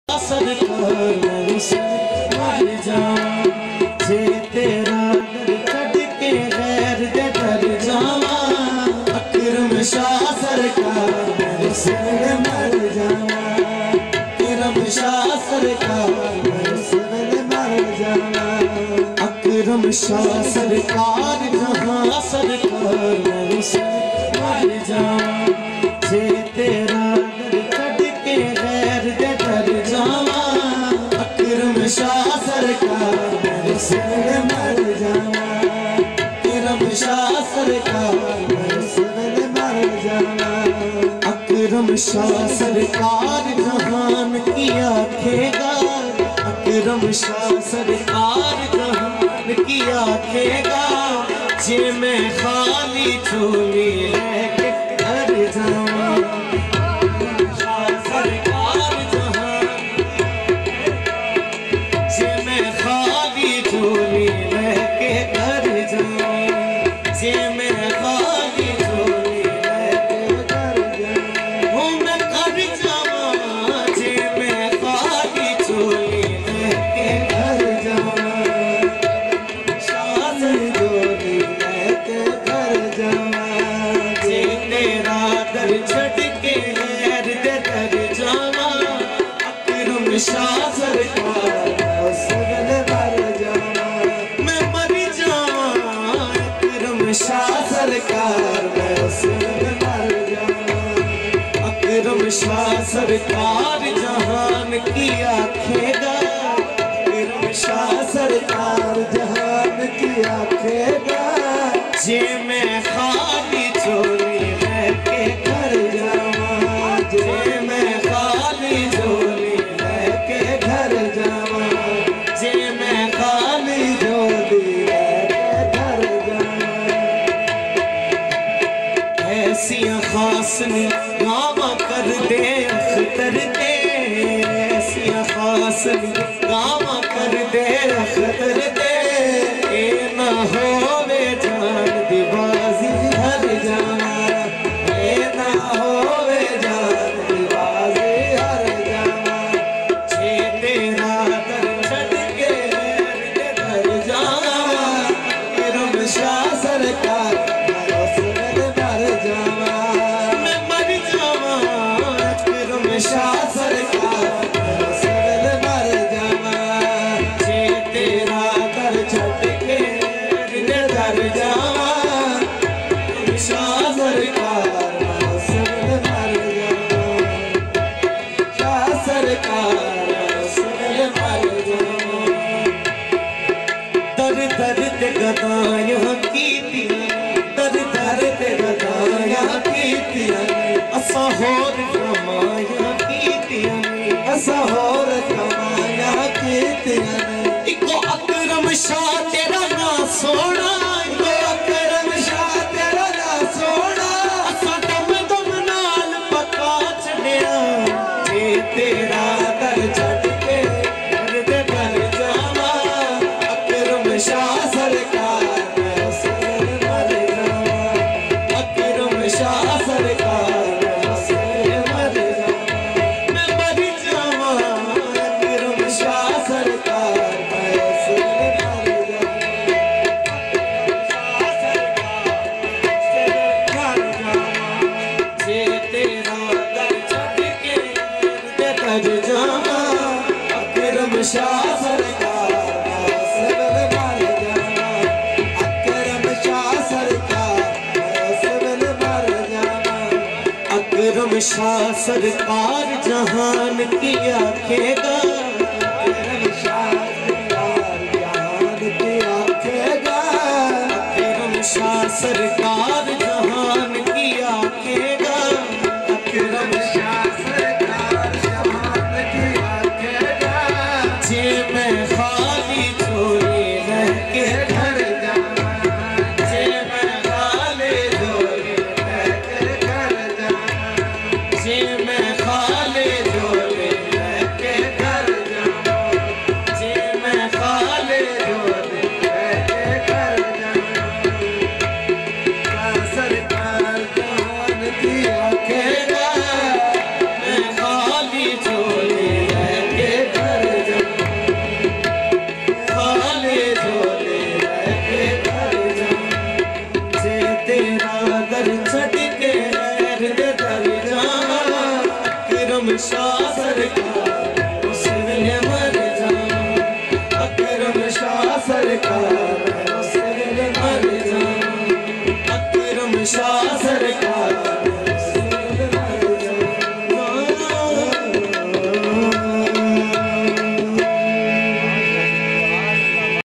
सरकार मैं से मर जाऊं जे तेरा दर कट के गैर दे डर जाऊं। अकरम शाह सरकार मैं से मर जाऊं। अकरम शाह सरकार मैं से मर जाऊं। अकरम शाह सरकार जहां सरकार मैं से मर जाऊं जे तेरा दर कट के गैर दे डर जाऊं। अकरम शाह सरकार मैं से मर जाऊं। अकरम शाह सरकार मैं से मर जाऊं। अकरम शाह सरकार जहान की आखेगा। अकरम शाह सरकार जहान की आखेगा जे मैं खाली झोली लेके घर जाऊं। शाह सरकार जहान जे मैं खाली झोली लेके घर जाऊं। जे मैं खाली झोली लेके घर जाऊं। हो मैं घर जाऊं जे मैं खाली झोली लेके घर जाऊं। शाह झोली लेके घर जाऊं। जे तेरा दर छड़ के गैर दे डर जाऊं। अकरम शाह सरकार मर जाऊं। मैं मर जाऊं। अकरम शाह सरकार मैं मर जाऊं। अकरम शाह सरकार जहान की आखेगा। अकरम शाह सरकार जहान की आखेगा जे मैं खाली झोली लेके घर जाऊं। जे मैं खाली झोली लेके घर जाऊं। जे मैं खाली झोली लेके घर जाऊं। ऐसियां खास गावा कर दे अख्तर दे। ऐसियां खास गावा कर दे अख्तर दे। ए ना होवे जान दी बाजी हर जाना। ए ना होवे जान दी बाजी हर जाना। जे तेरा दर छड़ के घर जाना। अकरम शाह सरकार मैं उसमें मर जावा। मैं मर जावा। अकरम शाह सरकार मैं उसमें मर जावा। जे तेरा दर छड़ के घर जावा। शाह सरकार मैं उसमें मर जावा। शाह सरकार मैं उसमें मर जावा। दर दर ते गदायां कीतियां। दर दर ते गदायां कीतियां। असां होर कमायां कीतियां। असां होर कमायां कीतियां। इको अकरम शाह तेरा ना सोना। इको अकरम शाह तेरा ना सोना। असां दम दम नाल पका छड़िया। जे तेरा दर छड़ के घर दे घर जावा। अकरम शाह सरकार मैं उसमें मर जावा। अकरम शाह सरकार मैं उसमें मर जावा। मैं मर जावा। अकरम शाह सरकार मैं उसमें मर जावा। शाह सरकार जे तेरा दर छड़ के घर दे घर जावा। अकरम शाह सरकार मैं उसमें मर जावा। अकरम शाह सरकार मैं उसमें मर जावा। अकरम शाह सरकार जहान की आखेगा। अकरम शाह सरकार जहान की आखेगा। अकरम शाह सरकार जहान की आखेगा। अकरम शाह सरकार जहान की आखेगा जे मैं खाली झोली लेके घर जाऊं। जे मैं खाली झोली लेके घर जाऊं। जे मैं खाली झोली लेके घर जाऊं। जे मैं खाली झोली लेके घर जाऊं। तेरा दर छड़ के दर दर जावा अकरम शाह सरकार